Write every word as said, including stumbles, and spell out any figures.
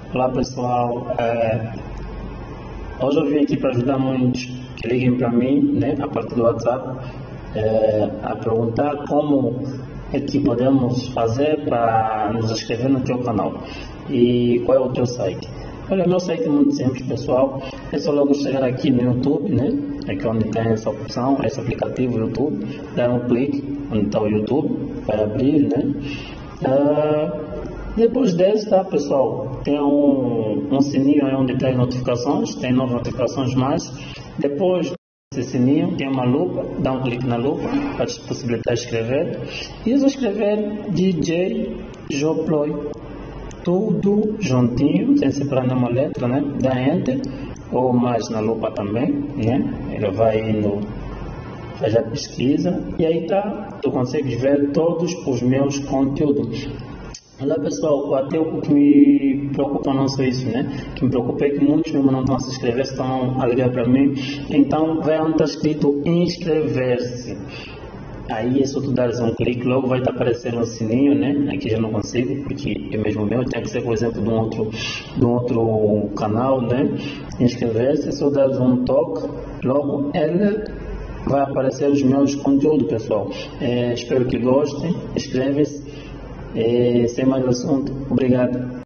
Olá pessoal, é, hoje eu vim aqui para ajudar muitos que liguem para mim, né, a partir do WhatsApp, é, a perguntar como é que podemos fazer para nos inscrever no teu canal e qual é o teu site. Olha, meu site é muito simples, pessoal. É só logo chegar aqui no YouTube, né? Aqui onde tem essa opção, esse aplicativo YouTube, dar um clique onde está o YouTube, vai abrir, né? Uh, depois desse, tá, pessoal, tem um, um sininho aí onde tem notificações, tem nove notificações mais. Depois desse sininho, tem uma lupa, dá um clique na lupa para te possibilitar escrever. E eu escrever D J Joploy, tudo juntinho, sem separar nenhuma letra, né? Dá Enter, ou mais na lupa também, né? Ele vai indo, faz a pesquisa, e aí tá, tu consegues ver todos os meus conteúdos. Olá pessoal, até o que me preocupa não só isso, né? O que me preocupa é que muitos mesmo não estão a se inscrever, estão a ligar para mim. Então vai onde está escrito inscrever-se. Aí é só tu dares um clique, logo vai estar aparecendo um sininho, né? Aqui já não consigo, porque é mesmo meu, tem que ser, por exemplo, de um outro, de um outro canal, né? Inscrever-se, é só dares um toque, logo ele vai aparecer os meus conteúdos, pessoal. É, espero que gostem, inscreve-se. É, sem mais assunto, obrigado.